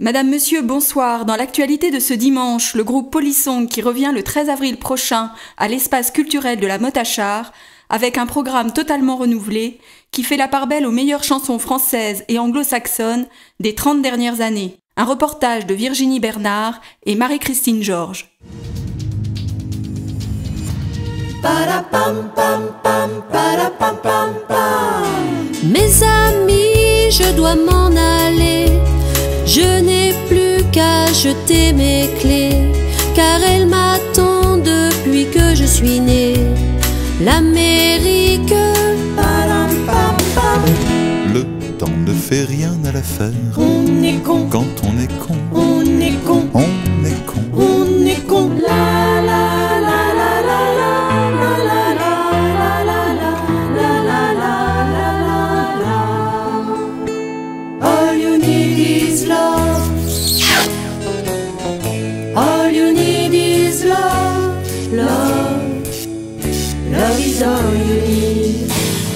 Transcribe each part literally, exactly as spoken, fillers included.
Madame, Monsieur, bonsoir. Dans l'actualité de ce dimanche, le groupe Polysong qui revient le treize avril prochain à l'espace culturel de la Motte-à-Char avec un programme totalement renouvelé qui fait la part belle aux meilleures chansons françaises et anglo-saxonnes des trente dernières années. Un reportage de Virginie Bernard et Marie-Christine Georges. Mes amis, je dois m'en aller. Je n'ai plus qu'à jeter mes clés, car elle m'attend depuis que je suis née. L'Amérique. Le temps ne fait rien à l'affaire. On est con. Quand on est con, On est con. on est con. On est con. La la la la la la la la la la la la la la la. All you need is love. All you need is love. Love. Love is all you need.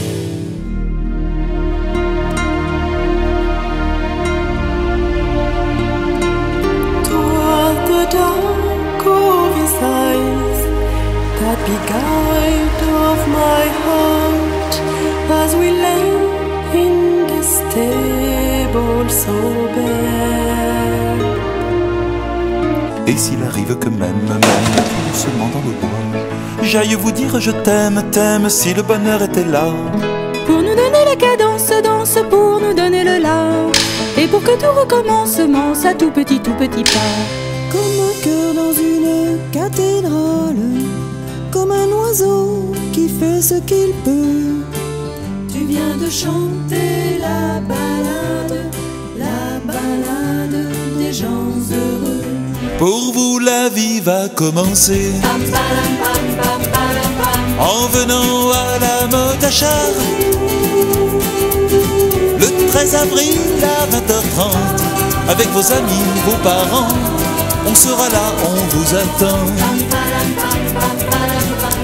Dark of his eyes that beguiled of my heart as we lay in the stable so bare. Et s'il arrive que même, même doucement dans le bois, j'aille vous dire je t'aime, t'aime si le bonheur était là. Pour nous donner la cadence, danse pour nous donner le la. Et pour que tout recommencement, à tout petit, tout petit pas. Comme un cœur dans une cathédrale, comme un oiseau qui fait ce qu'il peut. Tu viens de chanter la balade, la balade des gens heureux. Pour vous la vie va commencer en venant à la Motte-à-Char le treize avril à vingt heures trente. Avec vos amis, vos parents, on sera là, on vous attend.